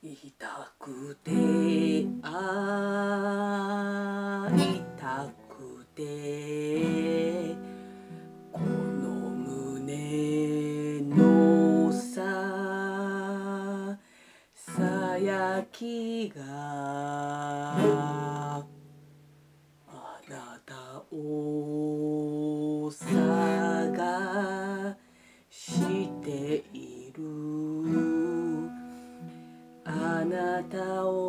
痛くて会いたくてこの胸のさやきがあなたを探しているあなたを